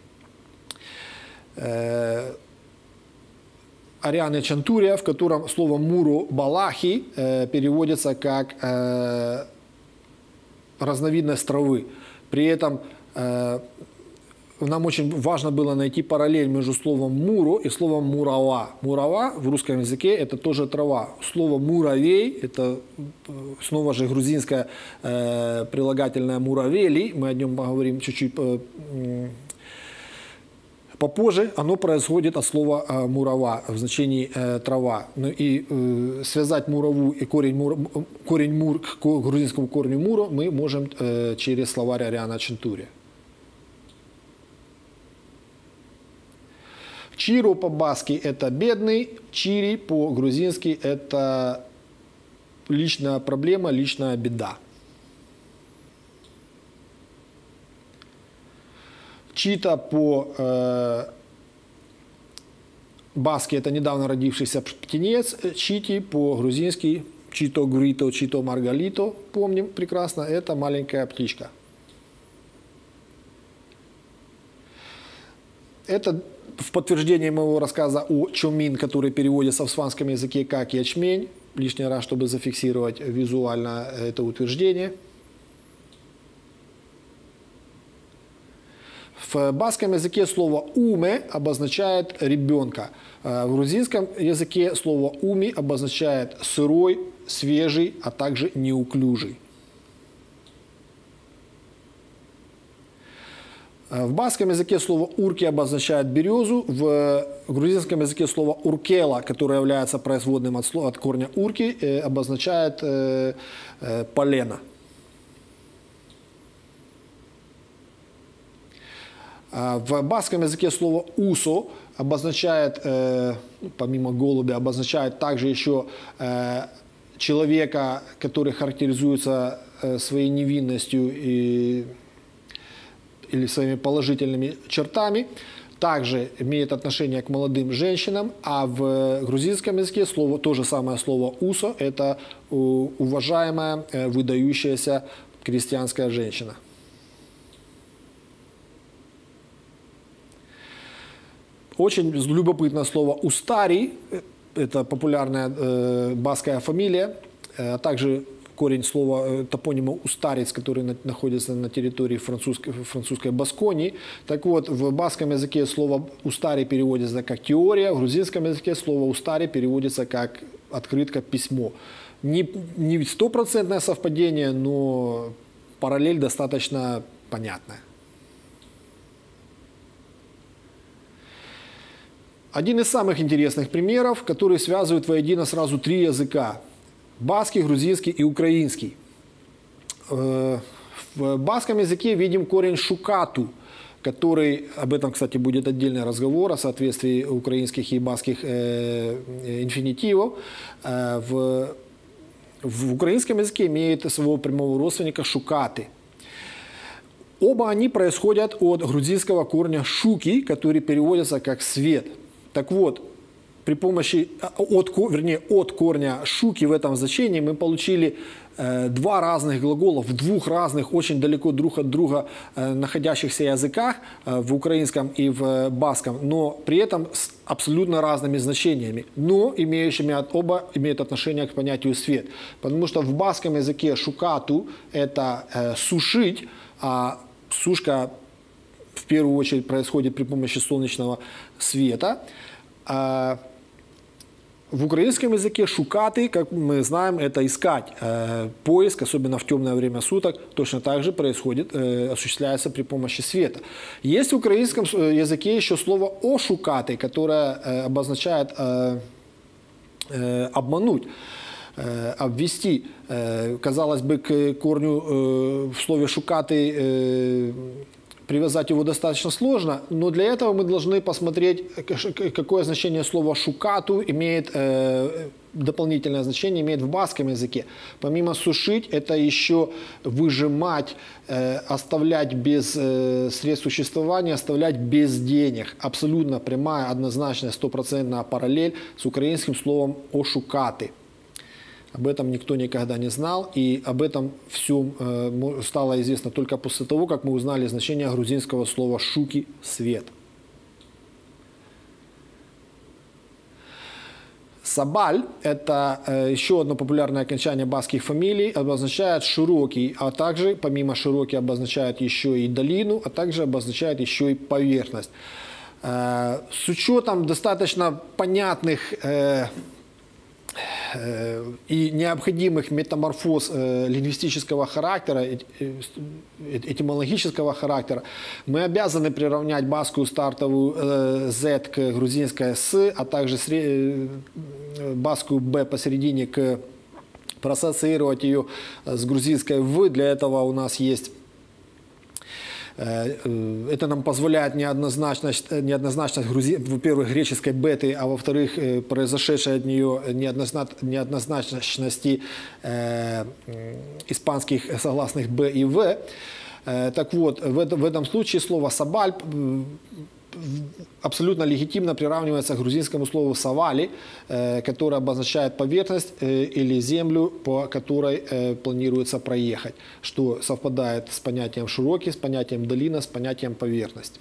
э, Арианы Чантурия, в котором слово «муру балахи» э, переводится как э, разновидность травы. При этом э, нам очень важно было найти параллель между словом «муру» и словом «мурава». «Мурава» в русском языке – это тоже трава. Слово «муравей» – это снова же грузинское э, прилагательное «муравели». Мы о нем поговорим чуть-чуть э, попозже. Оно происходит от слова э, «мурава» в значении э, «трава». Ну, и э, связать «мураву» и корень «мур», корень «мур» к грузинскому корню «муру» мы можем э, через словарь Ариана Чантурия. Чиро по-баски это бедный, чири по-грузински это личная проблема, личная беда. Чита по, э, баски – это недавно родившийся птенец, чити по-грузински чито грито, чито маргалито, помним прекрасно, это маленькая птичка. Это в подтверждение моего рассказа о чомин, который переводится в испанском языке как ячмень. Лишний раз, чтобы зафиксировать визуально это утверждение. В баскском языке слово «уме» обозначает ребенка. В грузинском языке слово «уми» обозначает сырой, свежий, а также неуклюжий. В баскском языке слово «урки» обозначает березу, в грузинском языке слово «уркела», которое является производным от, слова, от корня «урки», обозначает э, э, полено. В баскском языке слово «усо» обозначает, э, помимо голубя, обозначает также еще э, человека, который характеризуется э, своей невинностью и, или своими положительными чертами. Также имеет отношение к молодым женщинам, а в грузинском языке слово, то же самое слово «усо» – это уважаемая, э, выдающаяся крестьянская женщина. Очень любопытное слово «устари», это популярная э, баскская фамилия, а также корень слова э, топонима «устарец», который на, находится на территории французской, французской Басконии. Так вот, в баскском языке слово «устари» переводится как «теория», в грузинском языке слово «устари» переводится как «открытка», «письмо». Не, не стопроцентное совпадение, но параллель достаточно понятная. Один из самых интересных примеров, который связывает воедино сразу три языка – баскский, грузинский и украинский. В баскском языке видим корень «шукату», который, об этом, кстати, будет отдельный разговор о соответствии украинских и баскских э, инфинитивов. В, в украинском языке имеет своего прямого родственника «шукаты». Оба они происходят от грузинского корня «шуки», который переводится как «свет». Так вот, при помощи, от, вернее, от корня «шуки» в этом значении мы получили э, два разных глагола в двух разных, очень далеко друг от друга э, находящихся языках, э, в украинском и в баскском, но при этом с абсолютно разными значениями, но имеющими от, оба имеют отношение к понятию «свет». Потому что в баскском языке «шукату» – это э, «сушить», а сушка в первую очередь происходит при помощи солнечного света. А в украинском языке «шукаты», как мы знаем, это искать. Поиск, особенно в темное время суток, точно так же происходит, осуществляется при помощи света. Есть в украинском языке еще слово «ошукаты», которое обозначает обмануть, обвести. Казалось бы, к корню в слове «шукаты» привязать его достаточно сложно, но для этого мы должны посмотреть, какое значение слова «шукату» имеет, э, дополнительное значение имеет в баскском языке. Помимо «сушить», это еще выжимать, э, оставлять без э, средств существования, оставлять без денег. Абсолютно прямая, однозначная, стопроцентная параллель с украинским словом «ошукаты». Об этом никто никогда не знал, и об этом всем э, стало известно только после того, как мы узнали значение грузинского слова «шуки» – «свет». Сабаль – это э, еще одно популярное окончание баскских фамилий, обозначает «широкий», а также, помимо «широкий», обозначает еще и долину, а также обозначает еще и поверхность. Э, с учетом достаточно понятных э, и необходимых метаморфоз э, лингвистического характера, э, э, этимологического характера, мы обязаны приравнять баскскую стартовую э, Z к грузинской S, а также сред... э, баскскую B посередине, к... проассоциировать ее с грузинской V. Для этого у нас есть это нам позволяет неоднозначность, неоднозначность во-первых, греческой беты, а во-вторых, произошедшей от нее неоднозначности э, испанских согласных «б» и «в». Э, так вот, в, это, в этом случае слово «сабаль» абсолютно легитимно приравнивается к грузинскому слову «савали», которое обозначает поверхность или землю, по которой планируется проехать, что совпадает с понятием «широкий», с понятием «долина», с понятием «поверхность».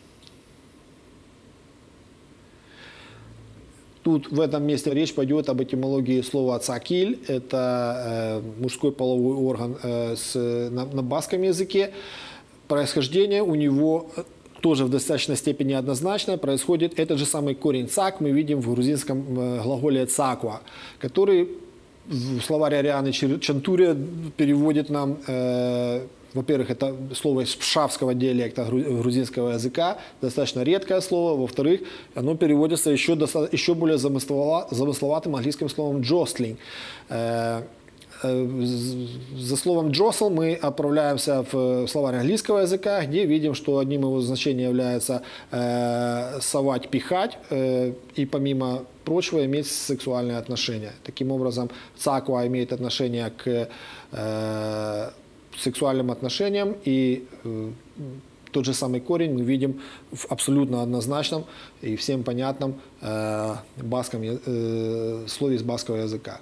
Тут в этом месте речь пойдет об этимологии слова «цакиль». Это мужской половой орган с, на, на баском языке. Происхождение у него тоже в достаточной степени однозначное. Происходит этот же самый корень «цак» мы видим в грузинском глаголе «цаква», который в словаре Арианы Чантурия переводит нам, э, во-первых, это слово из пшавского диалекта грузинского языка, достаточно редкое слово. Во-вторых, оно переводится еще, еще более замысловатым английским словом «jostling». Э, За словом «jostle» мы отправляемся в словарь английского языка, где видим, что одним его значений является э, совать, пихать э, и, помимо прочего, иметь сексуальные отношения. Таким образом, цаква имеет отношение к э, сексуальным отношениям, и э, тот же самый корень мы видим в абсолютно однозначном и всем понятном э, баском, э, слове из баского языка.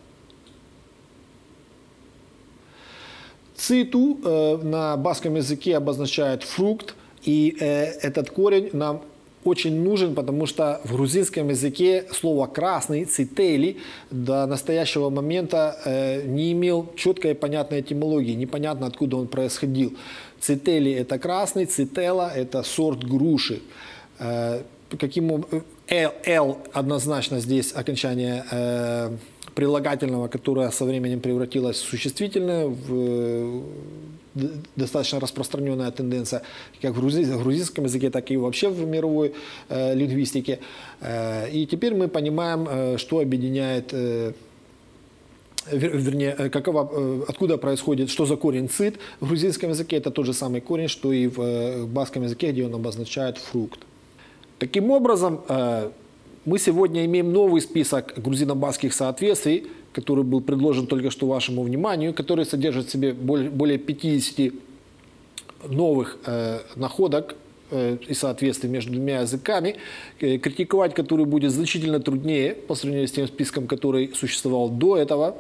Циту э, на баском языке обозначает фрукт, и э, этот корень нам очень нужен, потому что в грузинском языке слово «красный», «цители» до настоящего момента э, не имел четкой и понятной этимологии, непонятно, откуда он происходил. Цители – это красный, цитела – это сорт груши. Э, каким «л», «л» однозначно здесь окончание э, прилагательного, которое со временем превратилось в существительное, в достаточно распространенная тенденция как в грузинском языке, так и вообще в мировой э, лингвистике. Э, и теперь мы понимаем, э, что объединяет, э, вер, вернее, какова, э, откуда происходит, что за корень «цит». В грузинском языке это тот же самый корень, что и в э, баском языке, где он обозначает фрукт. Таким образом, э, мы сегодня имеем новый список грузино-баскских соответствий, который был предложен только что вашему вниманию, который содержит в себе более пятидесяти новых э, находок э, и соответствий между двумя языками, э, критиковать который будет значительно труднее по сравнению с тем списком, который существовал до этого.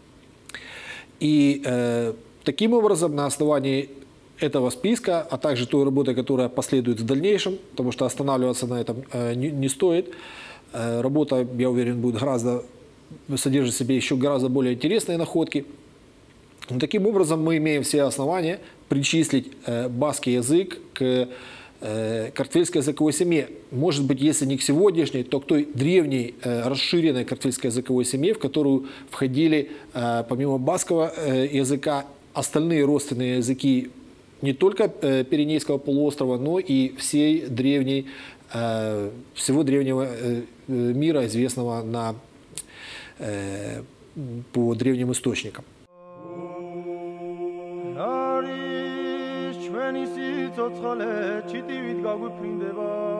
И э, таким образом, на основании этого списка, а также той работы, которая последует в дальнейшем, потому что останавливаться на этом э, не, не стоит, э, работа, я уверен, будет гораздо содержит в себе еще гораздо более интересные находки. Но таким образом мы имеем все основания причислить э, баскский язык к э, картвельской языковой семье. Может быть, если не к сегодняшней, то к той древней э, расширенной картвельской языковой семье, в которую входили э, помимо баскского э, языка остальные родственные языки не только э, Пиренейского полуострова, но и всей древней, э, всего древнего э, мира, известного на по древним источникам. Նարիշ չվենիսի ծոցխալե, չիտիվիտ գագու պրինդևա